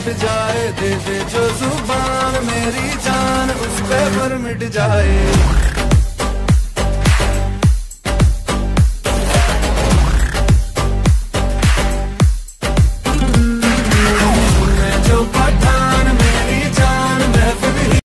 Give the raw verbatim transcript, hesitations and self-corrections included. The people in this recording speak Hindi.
लुट जाए, दे दे जो जुबान मेरी जान उस पे पर मिट जाए।